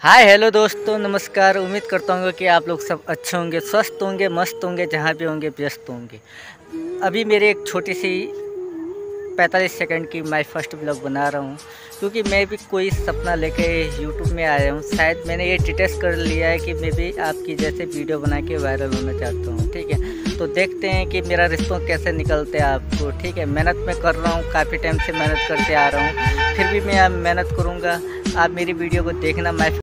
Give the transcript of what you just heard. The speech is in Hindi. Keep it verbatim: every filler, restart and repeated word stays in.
हाय हेलो दोस्तों, नमस्कार। उम्मीद करता हूँ कि आप लोग सब अच्छे होंगे, स्वस्थ होंगे, मस्त होंगे, जहाँ भी होंगे व्यस्त होंगे। अभी मेरे एक छोटी सी पैंतालीस सेकंड की मैं फर्स्ट ब्लॉग बना रहा हूँ, क्योंकि मैं भी कोई सपना लेके यूट्यूब में आया हूँ। शायद मैंने ये डिटेस्ट कर लिया है कि मैं भी आपकी जैसे वीडियो बना के वायरल होना चाहता हूँ। ठीक है, तो देखते हैं कि मेरा रिस्पॉन्स कैसे निकलते हैं आपको। ठीक है, मेहनत मैं कर रहा हूँ, काफ़ी टाइम से मेहनत करते आ रहा हूँ, फिर भी मैं अब मेहनत करूँगा। आप मेरी वीडियो को देखना। मैं